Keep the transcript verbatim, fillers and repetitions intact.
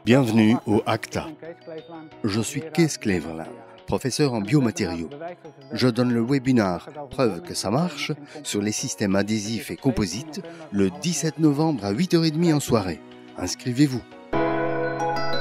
Bienvenue au ACTA. Je suis Cees Kleverlaan, professeur en biomatériaux. Je donne le webinaire « Preuve que ça marche » sur les systèmes adhésifs et composites le dix-sept novembre à huit heures trente en soirée. Inscrivez-vous.